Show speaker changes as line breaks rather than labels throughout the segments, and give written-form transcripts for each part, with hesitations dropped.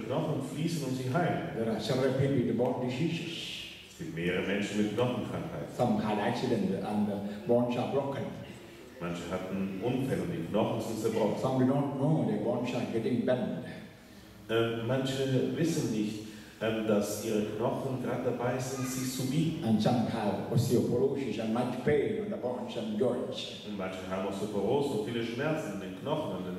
Knochen fließen und sie heilen.
There are several people with bone diseases.
Es gibt mehrere Menschen mit Knochenkrankheiten.
Some had accidents and the bones are broken.
Manche hatten Unfälle und die Knochen sind zerbrochen.
Some do not know their bones are getting bent.
Manche wissen nicht, dass ihre Knochen gerade dabei sind, sich zu biegen.
And some have osteoporosis and much pain on the bones and joints.
Und manche haben Osteoporose und viele Schmerzen in den Knochen und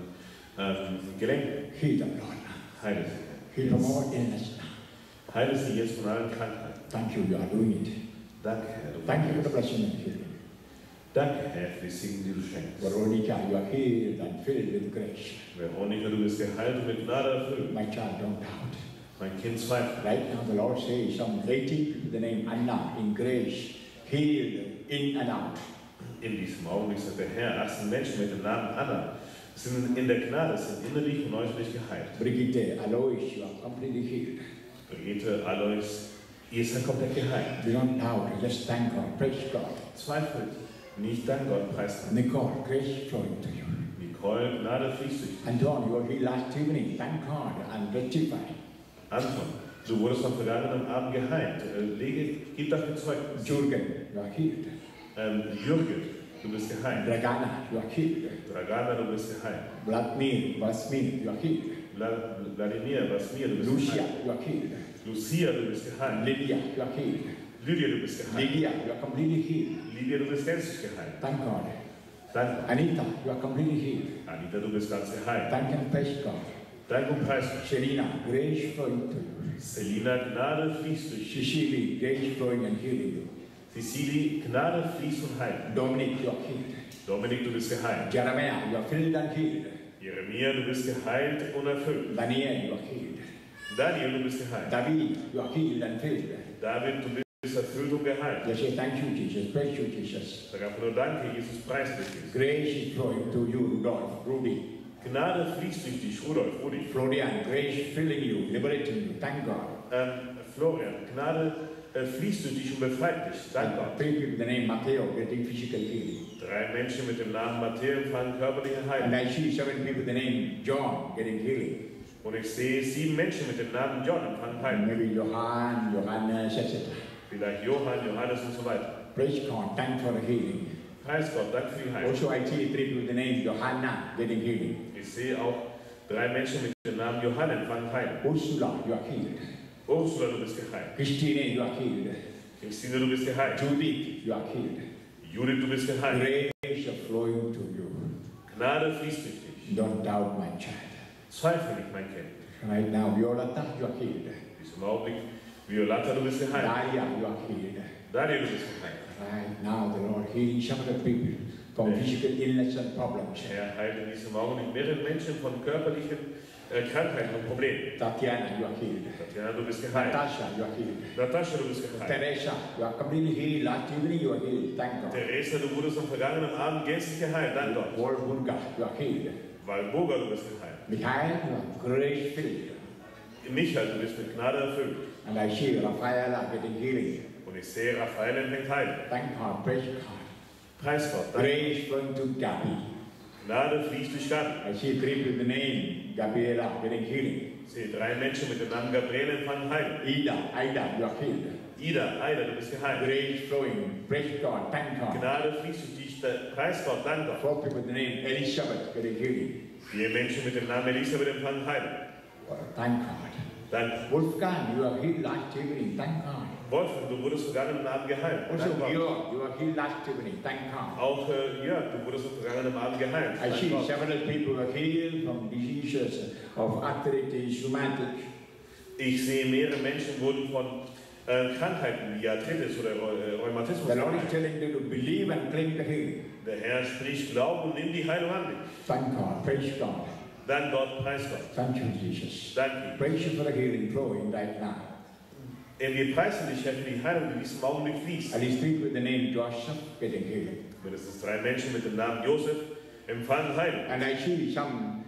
den Gelenken.
Heal them, Lord.
Heile sie.
Heal from all illness.
Heile sie jetzt von allen Krankheiten.
Thank you, you are doing it.
Danke, Herr.
Thank you for the blessing and healing.
Danke, Herr, für die Segen, die du schenkst.
Veronica, you are healed and filled with grace.
Veronika, du bist geheilt und mit Gnade erfüllt.
My child, don't doubt.
Mein Kind zweifelt.
Right now, the Lord says some 80 people, the name Anna, in grace, healed in and out.
In diesem Augenblick sagt der Herr, 18 Menschen mit dem Namen Anna sind in der Gnade, sind innerlich und äußerlich geheilt.
Brigitte, Alois, you are completely healed.
Brigitte, Alois, ihr seid komplett geheilt.
You don't doubt, just thank God, praise God.
Zweifelt nicht, dank Gott, preis Gott.
Nicole, grace flowing to you.
Nicole, Gnade fließt durch dich.
Anton, you were healed last evening, thank God, and rectified.
Anton, du wurdest am vergangenen Abend geheilt. Gib dafür Zeugnis.
Jürgen, you are healed.
Jürgen, du bist geheilt.
Dragana, you are healed.
Dragana, du bist geheilt.
Vladimir, you are healed.
Vladimir, Vasmir, du bist
Lucia,
geheilt.
you are healed.
Lucia, du bist geheilt.
Lydia, you are healed.
Lydia, du bist geheilt.
Lydia, you are completely healed.
Lydia, du bist gänzlich geheilt.
Thank God.
Danke.
Anita, you are completely healed.
Anita, du bist ganz geheilt.
Thank and praise God.
Dank und Preis Gott.
Selina, grace flowing to you.
Selina, Gnade fließt durch dich.
Cecily, grace flowing and healing you.
Cecily, Gnade fließt und heilt.
Dominic, you are healed.
Dominik, du bist geheilt.
Jeremiah, you are filled and healed.
Jeremia, du bist geheilt und erfüllt.
Daniel, you are healed.
Daniel, du bist geheilt.
David, you are healed and filled.
David, du bist erfüllt und geheilt.
Just say thank you, Jesus. Praise you, Jesus.
Sag einfach nur Danke, Jesus, preis dich.
Grace is flowing to you, Rudolph, Rudy.
Gnade fließt durch dich, Rudolf, Rudi.
Florian, grace filling you, liberating you. Thank God.
Florian, Gnade fließt durch dich und befreit dich. Dank Gott.
3 people with the name Matteo getting physical healing.
3 Menschen mit dem Namen Matthäus empfangen körperliche
And
Heilung.
I see 7 people with the name John getting healing.
Und ich sehe 7 Menschen mit dem Namen John empfangen Heilung.
Maybe Johann, Johannes, etc.
Vielleicht Johann, Johannes und so weiter.
Praise God. Thank for the healing.
Preis Gott, danke für die Heilung.
Also I see 3 people with the name Johanna getting healing.
Ich sehe auch 3 Menschen mit dem Namen Johann empfangen Heilung.
Ursula, you are healed.
Ursula, du bist geheilt.
Christine, you are healed.
Christine, du bist geheilt.
Judith, you are healed.
Judith, du bist geheilt.
Grace is flowing to you.
Gnade fließt durch dich.
Don't doubt, my child.
Zweifel nicht, mein Kind.
Right now, Violetta, you are healed.
In diesem Augenblick, Violetta, du bist geheilt.
Daria, you are healed.
Daniel, du bist geheilt.
Right now, the Lord healing several people from physical illness and problems.
Er heilt in diesem Augenblick mehrere Menschen von körperlichen Krankheiten und Problemen.
Tatiana, you are healed.
Tatjana, du bist geheilt.
Natasha, you are healed.
Natascha, du bist geheilt.
Teresa, you are completely healed. Last evening, you are healed. Thank God.
Teresa, du wurdest am vergangenen Abend gänzlich geheilt. Dank Gott.
Wolfburga, you are healed.
Walburga, du bist geheilt.
Michael, you are grace filled.
Michael, du bist mit Gnade erfüllt.
And I see Rafaela getting healing.
Und ich sehe, Raphael empfängt Heilung.
Thank God, praise God.
Preis Gott. Danke.
Grace flowing to Gabi.
Gnade fließt durch Gabi.
I see 3 people with the name Gabriela getting healing.
Ich sehe 3 Menschen mit dem Namen Gabriele empfangen Heilung.
Ida, you are healed.
Ida, du bist geheilt.
Grace flowing, praise God, thank God.
Gnade fließt durch dich. Preis Gott, dank Gott.
4 people with the name Elizabeth getting healing.
4 Menschen mit dem Namen Elisabeth empfangen Heilung.
Thank God.
Danke.
Wolfgang, you are healed last evening. Thank God.
Wolfgang, du wurdest vergangenen Abend geheilt.
Also,
Dank Gott.
Georg, you are healed last evening. Thank God.
Auch Jörg, du wurdest am vergangenen Abend geheilt.
I
Dank
see
Gott.
several people are healed from diseases of arthritis, rheumatic.
Ich sehe, mehrere Menschen wurden von Krankheiten wie Arthritis oder Rheumatismus
The Lord is
geheilt.
telling you to believe and claim the healing.
Der Herr spricht, glaub und nimm die Heilung an dich.
Thank God. Praise God.
Dank Gott, preis Gott.
Thank you, Jesus.
Danke.
Praise you for the healing flowing right now.
Wir preisen dich, Herr, für die Heilung, die in diesem Augenblick fließt.
At least 3 with the name Joseph getting healing.
Mindestens 3 Menschen mit dem Namen Josef empfangen Heilung.
And I see some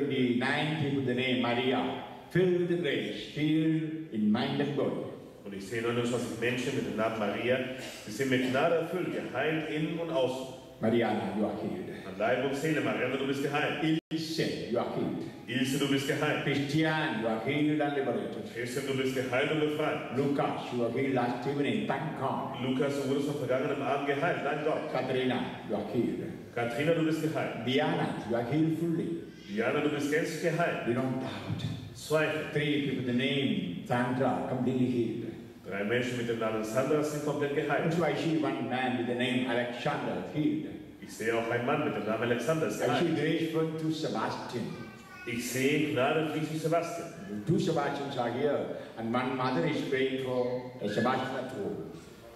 29 people with the name Maria, filled with the grace, healed in mind and body.
Und ich sehe 29 Menschen mit dem Namen Maria, die sind mit Gnade erfüllt, geheilt innen und außen.
Mariana, you are healed.
An Leib und Seele, Marianne, du bist geheilt.
Ilse, you are healed.
Ilse, du bist geheilt.
Christian, you are healed and liberated.
Christian, du bist geheilt und befreit.
Lucas, you are healed last evening. Thank God.
Lukas, du wurdest am vergangenen Abend geheilt. Dank Gott.
Katrina, you are healed.
Katrina, du bist geheilt.
Diana, you are healed fully.
Diana, du bist gänzlich geheilt.
We don't doubt.
Zweifel.
3 people with the name Sandra, completely healed.
3 Menschen mit dem Namen Sandra sind komplett geheilt.
Also I see one man with the name Alexander healed.
Ich sehe auch einen Mann mit dem Namen Alexander ist
I see
geheilt.
grace flowing to Sebastian.
Ich sehe Gnade fließt zu Sebastian.
2 Sebastians are here, and one mother is praying for a Sebastian at home.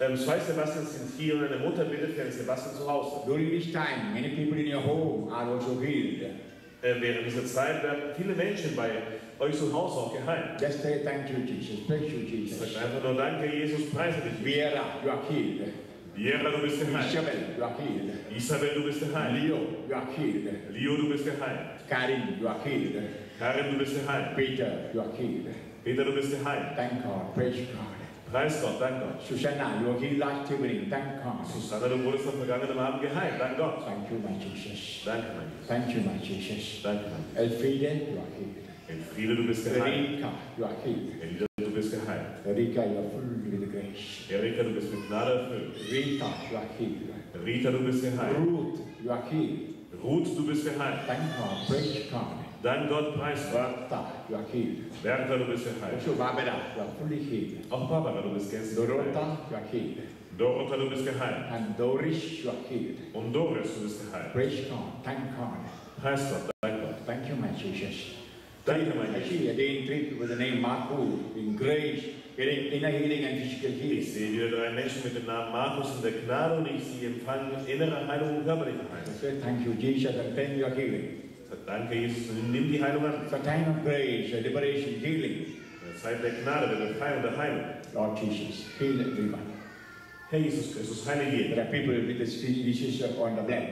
2 Sebastians sind hier und eine Mutter bittet für einen Sebastian zu Hause.
During this time, many people in your home are also healed.
Während dieser Zeit werden viele Menschen bei euch zu Hause auch geheilt.
Just say thank you, Jesus. Praise you, Jesus.
Sagt einfach nur Danke, Jesus, preise dich.
Vera, you are healed.
Viera, du bist geheilt.
Isabel, you are healed.
Isabel, du bist geheilt.
Leo, you are healed.
Leo, du bist geheilt.
Karin, you are healed.
Karin, du bist geheilt.
Peter, you are healed.
Peter, du bist geheilt.
Thank God. Praise God.
Preis Gott, dank Gott.
Susanna, you are healed last evening. Thank God.
Susanna, du wurdest am vergangenen Abend geheilt. Dank Gott.
Thank you, my Jesus.
Danke, mein Jesus.
Thank you, my Jesus.
Danke, mein Jesus.
Elfriede, you are healed.
Elfriede, du bist geheilt.
Erika, you are healed.
Elida, du bist geheilt.
Erika, you are full with grace.
Erika, du bist mit Gnade erfüllt.
Rita, you are healed.
Rita, du bist geheilt.
Ruth, you are healed.
Ruth, du bist geheilt.
Thank God. Praise God.
Dank Gott, preis Gott.
Bertha, you are healed.
Bertha, du bist geheilt.
Also Barbara, you are fully healed.
Auch Barbara, du bist gänzlich geheilt.
Dorota, you are healed.
Dorota, du bist geheilt.
And Doris, you are healed.
Und Doris, du bist geheilt.
Praise God. Thank God.
Preis Gott, dank Gott.
Thank you, my Jesus.
Danke, mein
I
Jesus.
see again 3 people with the name Marco in grace, getting inner healing and physical
Ich
healing.
sehe wieder 3 Menschen mit dem Namen Markus in der Gnade und ich sehe empfangen innere Heilung und körperliche
I
Heilung.
say thank you, Jesus, and thank your healing.
Sagt, danke, Jesus, und nimm die Heilung an.
It's a time of grace, a liberation, healing.
In der Zeit der Gnade, der Befreiung, der Heilung.
Lord Jesus, heal everyone.
Herr Jesus Christus, heile jeden.
There are people with this disease on the blood.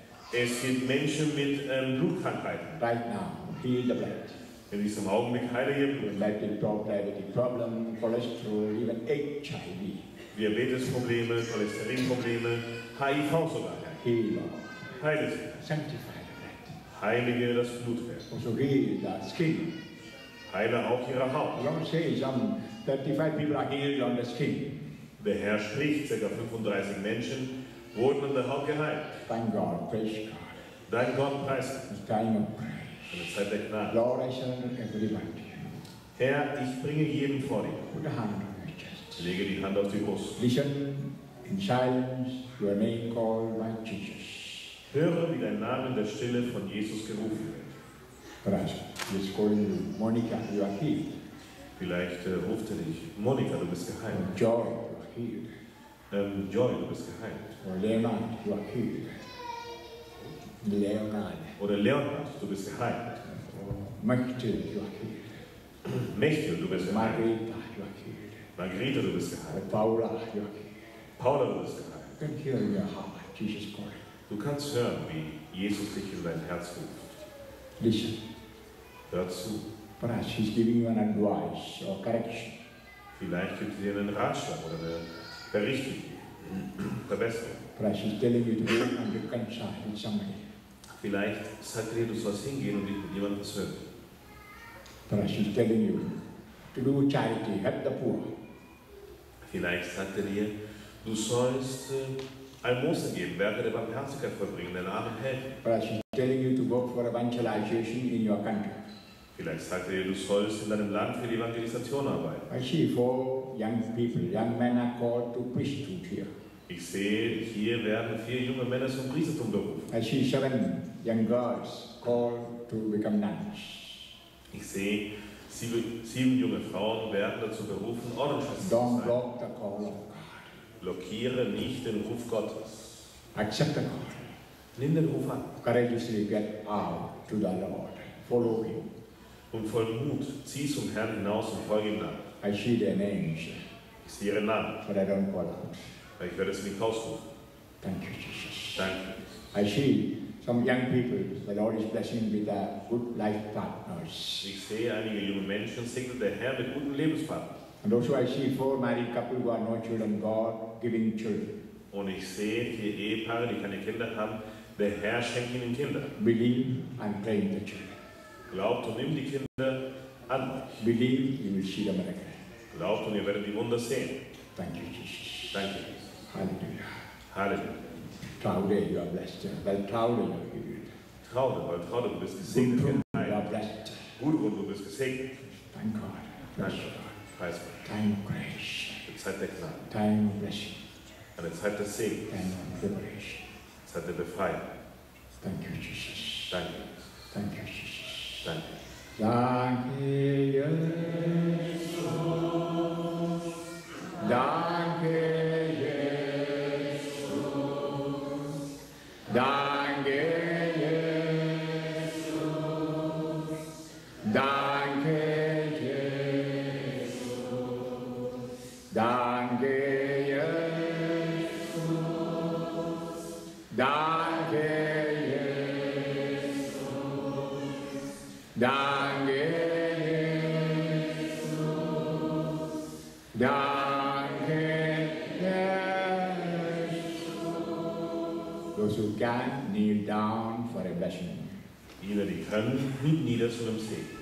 Es gibt Menschen mit Blutkrankheiten.
Right now, heal the blood.
In diesem Augenblick heile ihr Blut.
Diabetic problem, cholesterol, even HIV.
Diabetesprobleme, Cholesterinprobleme, HIV sogar. Herr.
Heal, Lord.
Heile sie.
Sanctify the blood.
Heilige das Blutwerk.
Also heal the skin.
Heile auch ihre Haut.
The Lord says some 35 people are healed on the skin.
Der Herr spricht, ca. 35 Menschen wurden an der Haut geheilt.
Thank God, praise God.
Dank Gott, preis
It's time of praise.
eine Zeit der Gnade.
Lord, I surrender everyone to you.
Herr, ich bringe jeden vor dir.
Put a hand on your chest.
Lege die Hand auf die Brust.
Listen in silence, your name called by Jesus.
Höre, wie dein Name in der Stille von Jesus gerufen wird.
Perhaps he's calling you, Monica, you are healed.
Vielleicht ruft er dich. Monika, du bist geheilt.
Joy, you are healed.
Joy, du bist geheilt.
Or Leonard, you are healed. Leonard.
Oder Leonhard, du bist geheilt.
Mechtel, you are healed.
Mechtel, du bist geheilt.
Margarita, you are healed.
Margarita, du bist geheilt.
Paula, you are healed.
Paula, du bist geheilt.
You can hear in your heart Jesus calling.
Du kannst hören, wie Jesus dich in dein Herz ruft.
Listen.
Hör zu.
Perhaps he's giving you an advice or correction.
Vielleicht gibt er dir einen Ratschlag oder eine Berichtigung, Verbesserung.
Perhaps he's telling you to go and reconcile with somebody.
Vielleicht sagt er dir, du sollst hingehen und dich mit jemandem versöhnen.
Perhaps he's telling you to do charity, help the poor.
Vielleicht sagt er dir, du sollst Almosen geben, Werke der Barmherzigkeit vollbringen, den Armen helfen.
Perhaps he's telling you to work for evangelization in your country.
Vielleicht sagt er dir, du sollst in deinem Land für die Evangelisation arbeiten.
I see 4 young people, young men are called to priesthood here.
Ich sehe, hier werden 4 junge Männer zum Priestertum berufen.
I see 7 young girls called to become nuns.
Ich sehe, 7 junge Frauen werden dazu berufen, Ordensschwestern zu
Don't
sein.
block the call of God.
Blockiere nicht den Ruf Gottes.
Accept the call.
Nimm den Ruf an.
Courageously get out to the Lord. Follow Him.
Und voll Mut zieh zum Herrn hinaus und folge ihm nach.
I see their names,
Ich sehe ihren Namen,
but I don't call out.
weil ich werde es nicht ausrufen.
Thank you, Jesus.
Danke.
I see some young people, the Lord is blessing with good life partners.
Ich sehe einige junge Menschen, segnet der Herr mit guten Lebenspartnern.
And also I see 4 married couples who are no children, God giving children.
Und ich sehe hier Ehepaare, die keine Kinder haben. Der Herr schenkt ihnen Kinder.
Believe and pray in the children.
Glaubt und nimmt die Kinder an euch.
Believe, you will see the miracle.
Glaubt und ihr werdet die Wunder sehen.
Thank you, Jesus.
Danke, Jesus.
Hallelujah.
Halleluja.
Traude, you are blessed. Well, Traude, you are healed.
Traude, du bist gesegnet.
Gudrun, you are blessed.
Gudrun, du bist gesegnet.
Thank God. Bless
Danke.
God.
Preis Gott.
Time of grace.
Eine Zeit der Gnade.
Time of blessing.
Eine Zeit des Segens.
Time of liberation.
Zeit der Befreiung.
Thank you, Jesus.
Danke, Jesus.
Thank you, Jesus.
Danke.
Danke, Jesus. Danke, Jesus. Danke, Jesus. Danke, Jesus. Danke, Jesus. Danke, Jesus. Danke, Jesus. Danke, Jesus. Those who can, kneel down for a blessing.
Jene, die können, kniet nieder zu dem Segen.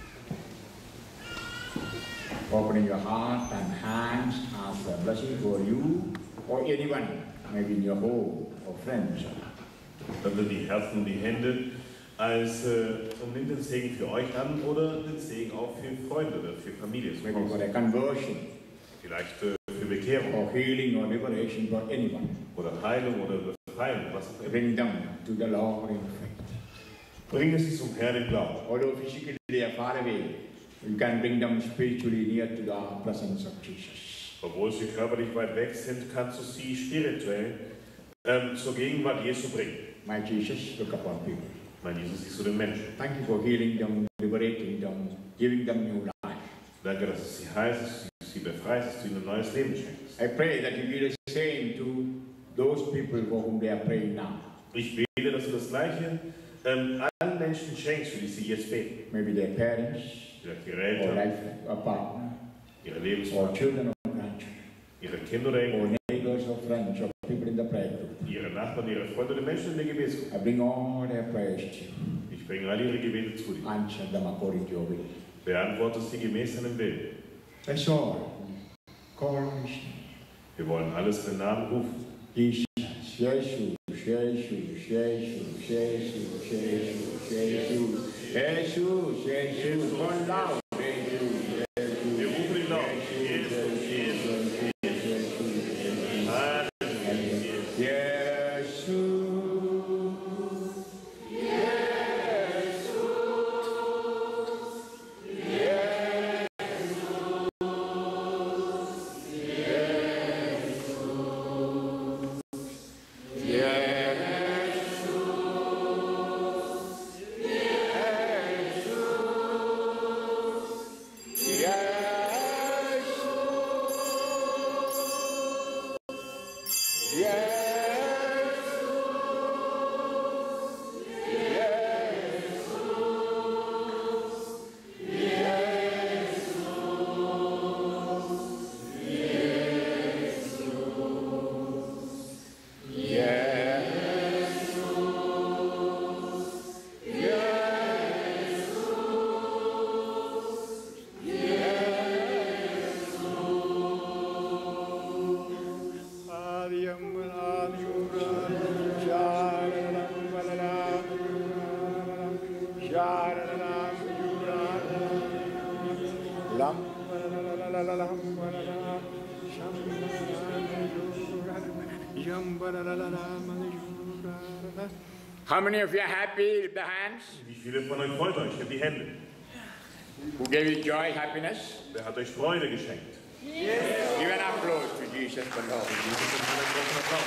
Opening your heart and hands, ask for a blessing for you or anyone, maybe in your home or friends.
Öffnet die Herzen und die Hände und nimmt den Segen für euch an oder den Segen auch für Freunde oder für Familie.
Maybe for a conversion
Vielleicht für Bekehrung
or healing or liberation for anyone.
oder Heilung oder Befreiung, was auch immer.
Bring them to the Lord in faith.
Bringe sie zum Herrn im Glauben.
Although physically they are far away, you can bring them spiritually near to the presence of Jesus.
Obwohl sie körperlich weit weg sind, kannst du sie spirituell zur Gegenwart Jesu bringen.
My Jesus, look upon people.
Mein Jesus, siehst du den Menschen.
Thank you for healing them, liberating them, giving them new life.
Danke, dass es sie heilst, dass du sie befreist, dass du ihnen ein neues Leben schenkst.
I pray that you do the same to those people for whom they are praying now.
Ich bete, dass du das Gleiche allen Menschen schenkst, für die sie jetzt beten.
Maybe their parents,
Vielleicht ihre
or
Eltern,
life partner,
ihre
or
Lebenspartner,
children or grandchildren,
ihre Kinder oder Enkel,
or neighbors or friends or people in the prayer group.
ihre Nachbarn, ihre Freunde oder Menschen in der Gebetsgruppe.
I bring all their prayers to you.
Ich bringe all ihre Gebete zu dir.
Answer them according to your will.
Beantworte sie gemäß deinem Willen.
That's all. Call on His name.
Wir wollen alles in den Namen rufen.
Jesus, Jesus, Jesus, Jesus, Jesus, Jesus, Jesus, Jesus, Jesus, one loud.
Wir rufen ihn laut. Jesus, Jesus, Jesus. Halleluja.
How many of you are happy with the hands?
Wie viele von euch freut euch? Gebt die Hände.
Who gave you joy, happiness?
Wer hat euch Freude geschenkt?
Give an applause to Jesus the Lord.
Jesus und einen großen Applaus.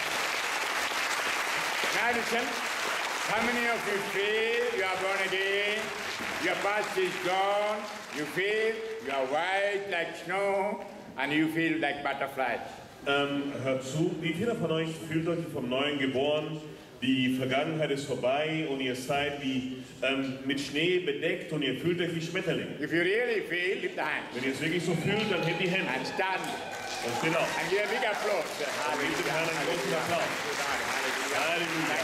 Now listen, how many of you feel you are born again? Your past is gone. You feel you are white like snow and you feel like butterflies.
Hört zu, wie viele von euch fühlt euch vom Neuen geboren? Die Vergangenheit ist vorbei und ihr seid wie mit Schnee bedeckt und ihr fühlt euch wie Schmetterlinge.
If you really feel, lift the hands
Wenn ihr es wirklich so fühlt, dann hebt die Hände
and stand.
Und stehen auf.
And give a big applause.
Gib dem Herrn einen großen Applaus. Halleluja.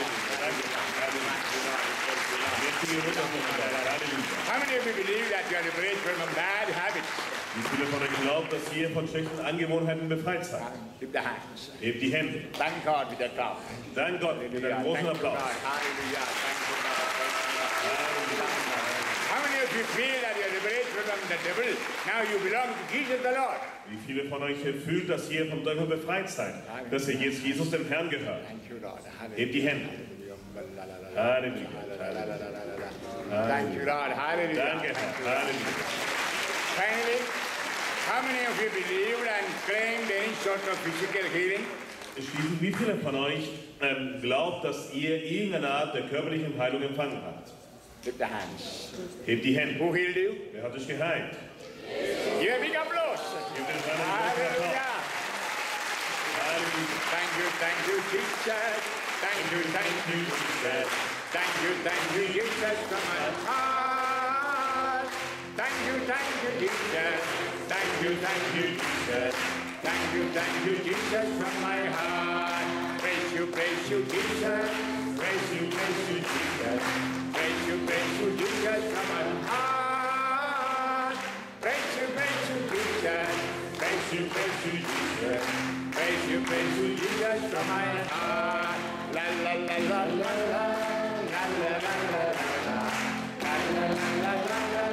How many of you believe that you are liberated from a bad habit?
Wie viele von euch glauben, dass ihr von schlechten Angewohnheiten befreit seid?
Lift the hands.
Hebt die Hände.
Thank God with a clap.
Dank Gott mit einem großen Applaus.
Hallelujah. Thank you, God. How many of you feel that you are liberated from the devil? Now you belong to Jesus the Lord.
Wie viele von euch fühlt, dass ihr vom Teufel befreit seid? Dass ihr jetzt Jesus dem Herrn gehört?
Thank you, Lord.
Hebt die Hände. Halleluja.
Thank you, Lord. Hallelujah.
Danke, Herr. Halleluja.
Finally, how many of you believed and claimed any sort of physical healing?
Schließlich, wie viele von euch glaubt, dass ihr irgendeine Art der körperlichen Heilung empfangen habt?
Lift the hands.
Hebt die Hände.
Who healed you?
Wer hat euch geheilt?
Give a big applause.
Gebt den Herrn einen großen Applaus.
Hallelujah.
Halleluja.
Thank you, Jesus. Thank you, Jesus. Thank you, Jesus, from my heart. Thank you, Jesus. Thank you, Jesus. Thank you, Jesus, from my heart. Praise you, Jesus. Praise you, Jesus. Praise you, Jesus, from my heart. Praise you, Jesus. Praise you, Jesus. Praise you, Jesus, from my heart. La la la la la la. La la la la la. La la la la la la.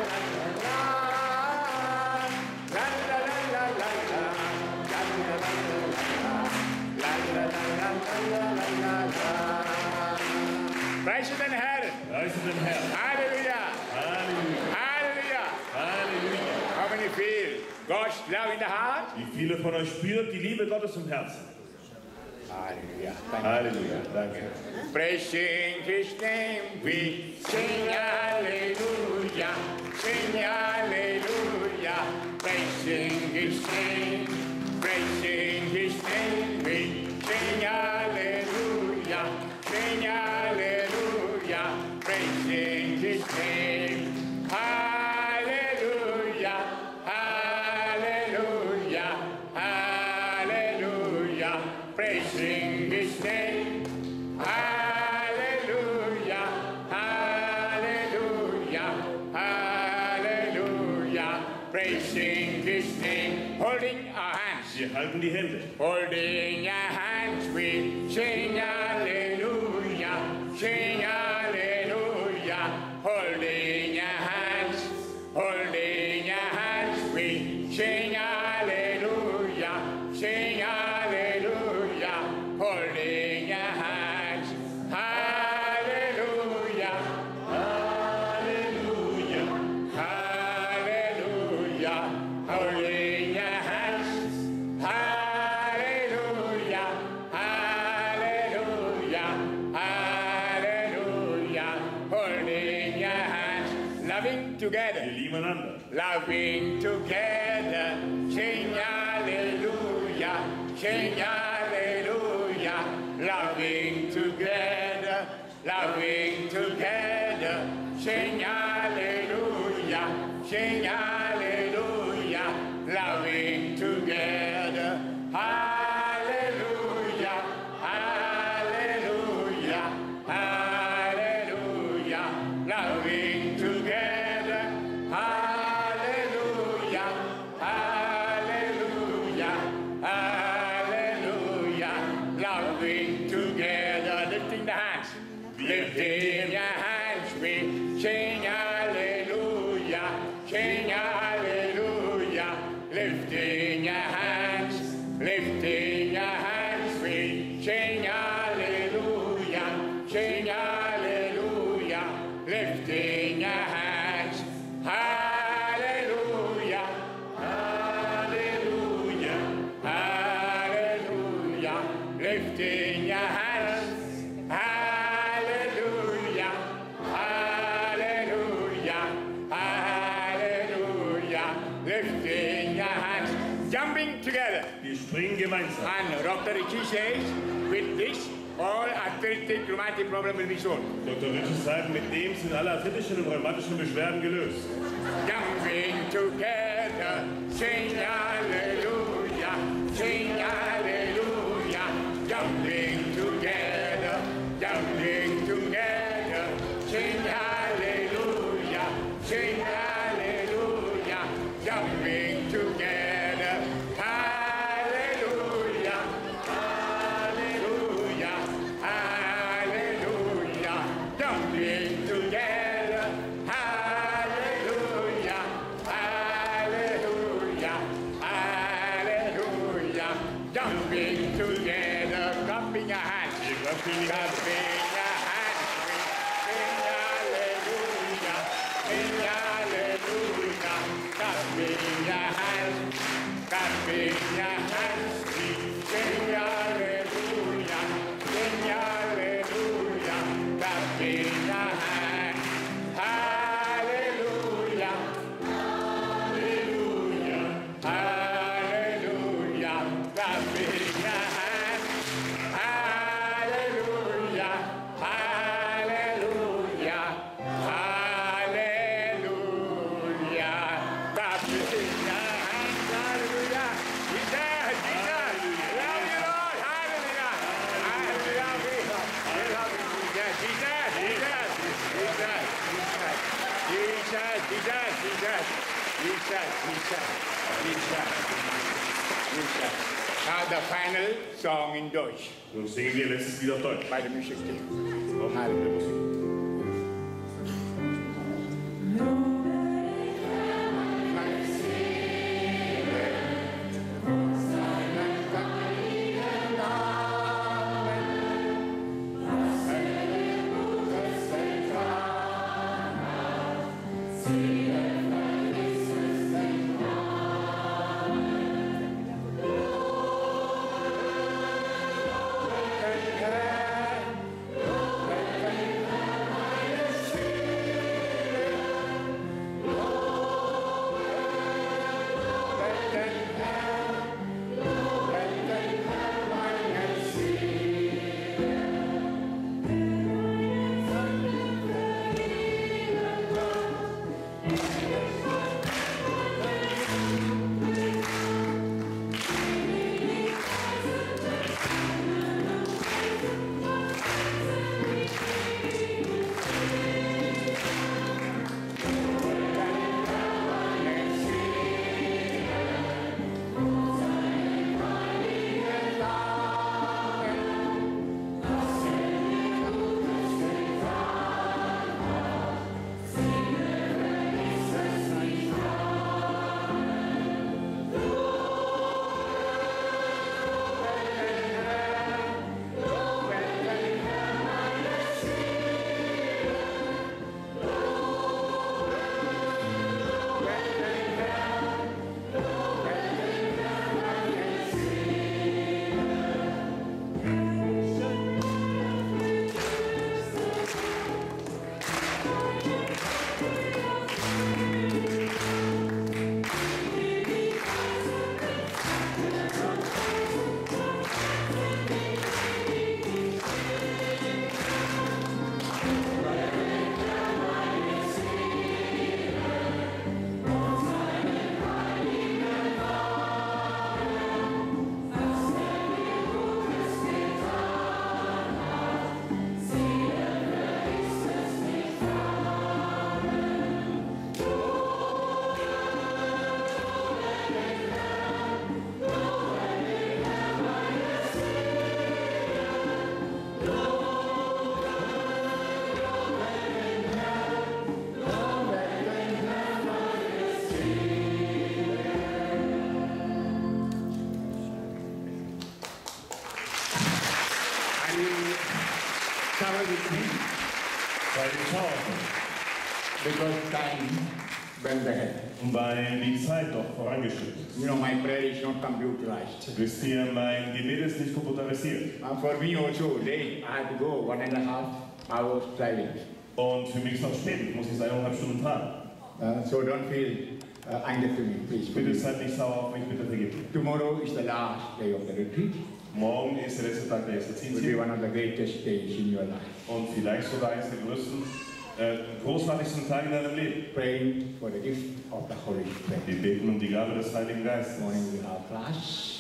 La la la la la. La la la la la. Preis den Herrn.
Preise den Herrn.
Halleluja.
Halleluja.
Hallelujah.
Halleluja.
How many feel God's love in the heart?
Wie viele von euch spürt die Liebe Gottes im Herzen?
Hallelujah.
Halleluja. Danke.
Praising His name, we sing hallelujah. Sing hallelujah. Praising His name, praising His name, we sing hallelujah. Sing hallelujah. Praising His name. Hallelujah. Hallelujah. Hallelujah. Praising His name. Hallelujah. Hallelujah. Hallelujah. Praising His name. Holding our hands.
Wir halten die Hände.
Holding your hands, we sing hallelujah. Sing hallelujah. Holding your hands. Holding your hands, we sing hallelujah. Sing hallelujah. Holding your hands. Hallelujah.
Halleluja.
Hallelujah. Holding your hands. Hallelujah. Hallelujah. Hallelujah. Holding your hands. Loving together.
Wir lieben einander.
Loving together, sing hallelujah, sing hallelujah. Loving together, sing hallelujah, sing hallelujah. Loving together, hallelujah, hallelujah, hallelujah. Loving together, hallelujah, hallelujah, hallelujah. Loving together, lifting the hands, lifting your hands, we sing hallelujah, sing hallelujah. Lifting your hands, lifting your hands, we sing hallelujah, sing hallelujah. Lifting your hands, hallelujah,
Halleluja.
hallelujah. Lifting your hands, hallelujah, hallelujah, hallelujah. Lifting your hands, jumping together.
Wir springen gemeinsam.
And Dr. Richie says, with this, all arthritic rheumatic problem will be solved.
Dr. Ritchie sagt, mit dem sind alle arthritischen und rheumatischen Beschwerden gelöst.
Jumping together, sing hallelujah.
König.
Now the final song in Deutsch.
Nun singen wir letztes Lied auf Deutsch.
Bei der Musikstelle.
Auf der Musik.
Because time went ahead.
Weil die Zeit doch vorangeschritten ist.
You know, my prayer is not computerized.
Wisst ihr, mein Gebet ist nicht computerisiert.
For me also, late, I had to go 1.5 hours driving.
Und für mich ist es noch spät, ich muss jetzt 1,5 Stunden fahren.
So don't feel angry to me, please.
Bitte seid nicht sauer auf mich, bitte vergebt mir.
Tomorrow is the last day of the retreat.
Morgen ist der letzte Tag der
It will be
Exerzitien.
one of the greatest days in your life.
Und vielleicht sogar eines der größten, großartigsten Tage in deinem Leben.
Praying for the gift of the Holy Spirit.
Wir beten um die Gabe des Heiligen Geistes.
Morning we have class.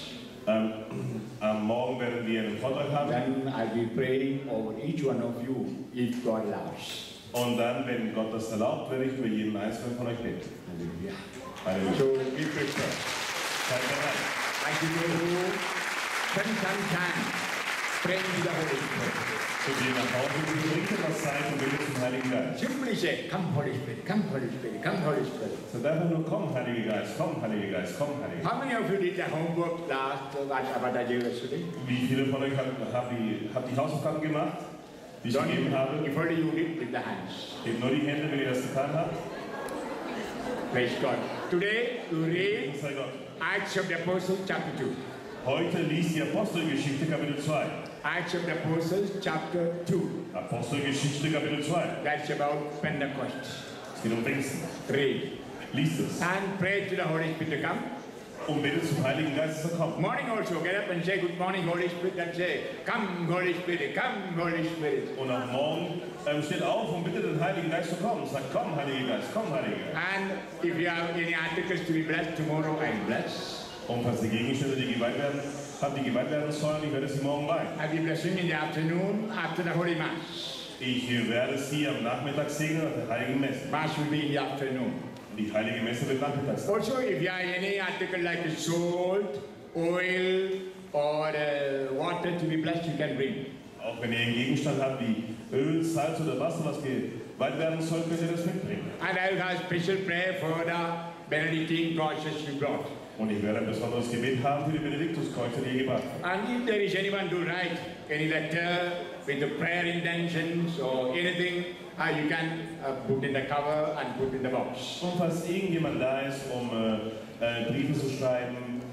Am Morgen werden wir einen Vortrag haben.
Then I'll be praying over each one of you if God allows.
Und dann, wenn Gott das erlaubt, werde ich für jeden einzelnen von euch beten.
Hallelujah.
Halleluja.
So be prepared.
Seid bereit.
I give you spend some time praying to the Holy Spirit.
Zu dir nach Hause zu bringen, was Zeit und Wille zum Heiligen Geist.
Simply say, come Holy Spirit, come Holy Spirit, come Holy Spirit.
So einfach nur komm, Heiliger Geist, komm, Heiliger Heiliger Geist, komm, Heiliger Geist.
How many of you did the homework last about the yesterday?
Wie viele von euch haben die Hausaufgaben gemacht, die ich gegeben habe?
If only you did with the hands.
Gebt nur die Hände, wenn ihr das getan habt.
Praise God. Today you read
Dank sei Gott.
Acts of the Apostles chapter 2.
Heute liest die Apostelgeschichte Kapitel 2.
Acts of the Apostles chapter 2.
Apostelgeschichte Kapitel 2.
That's about Pentecost.
Es geht um Pfingsten.
Read.
Liest es.
And pray to the Holy Spirit to come.
Und bitte zum Heiligen Geist zu kommen.
Morning also, get up and say good morning Holy Spirit and say, come Holy Spirit, come Holy Spirit.
Und am Morgen steht auf und bittet den Heiligen Geist zu kommen. Sagt, komm, Heiliger Geist, komm, Heiliger Geist.
And if you have any articles to be blessed tomorrow, I'm blessed.
Und falls die Gegenstände, die geweiht werden sollen, ich werde sie morgen weihen.
I'll be blessing in the afternoon after the Holy Mass.
Ich werde sie am Nachmittag segnen nach der Heiligen Messe.
Mass will be in the afternoon.
Die Heilige Messe wird nachmittags sein.
Also, if you have any article like salt, oil, or water to be blessed, you can bring.
Auch wenn ihr einen Gegenstand habt wie Öl, Salz oder Wasser, was geweiht werden soll, könnt ihr das mitbringen.
And I will have special prayer for the Benedictine crosses you brought.
Und ich werde ein besonderes Gebet haben für die Benediktuskreuze, die ihr gebracht habt.
And if there is anyone to write any letter with the prayer intentions or anything, you can put in the cover and put in the box.
Und falls irgendjemand da ist, Briefe zu schreiben,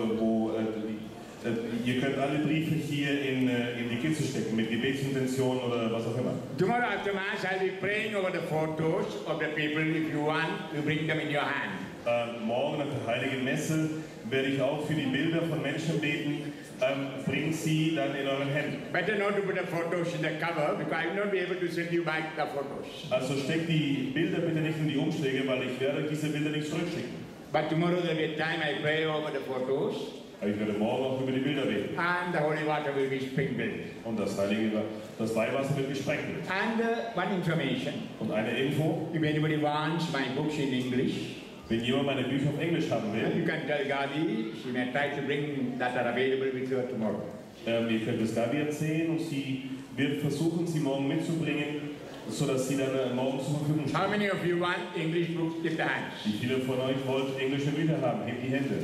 ihr könnt alle Briefe hier in die Kiste stecken, mit Gebetsintention oder was auch immer.
Tomorrow after Mass, I'll be praying over the photos of the people. If you want, you bring them in your hand.
Morgen nach der Heiligen Messe werde ich auch für die Bilder von Menschen beten. Bringt sie dann in euren Händen.
Better not to put the photos in the cover because I will not be able to send you back the photos.
Also steckt die Bilder bitte nicht in die Umschläge, weil ich werde diese Bilder nicht zurückschicken.
But tomorrow there will be a time I pray over the photos.
Aber ich werde morgen auch über die Bilder beten.
And the holy water will be sprinkled.
Und das Weihwasser wird gesprenkelt.
And one information.
Und eine Info.
If anybody wants my books in English,
wenn jemand meine Bücher auf Englisch haben will,
you can tell Gabi, she may try to bring that are available with her tomorrow.
Ihr könnt es Gabi erzählen und sie wird versuchen, sie morgen mitzubringen, sodass sie dann morgen zur Verfügung steht.
How many of you want English books? Lift the hands.
Wie viele von euch wollt englische Bücher haben? Hebt die Hände.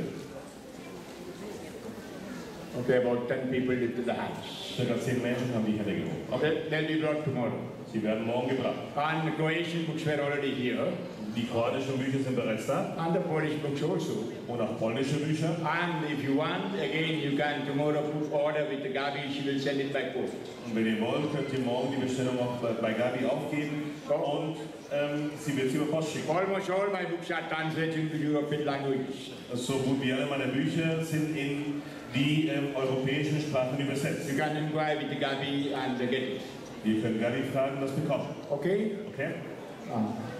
Okay, about 10 people lifted the hands.
Circa 10 Menschen haben die Hände gehoben.
Okay, they'll be brought tomorrow.
Sie werden morgen gebracht.
And the Croatian books were already here.
Die kroatischen Bücher sind bereits da.
And the Polish books also.
Und auch polnische Bücher.
And if you want, again, you can tomorrow put order with the Gabi, she will send it by post.
Und wenn ihr wollt, könnt ihr morgen die Bestellung auch bei Gabi aufgeben. Und sie wird sie über Post schicken.
Almost all my books are translated into European languages.
So gut wie alle meine Bücher sind in die europäischen Sprachen übersetzt.
You can inquire with the Gabi and get it.
Ihr könnt Gabi fragen, das bekommen.
Okay?
Okay?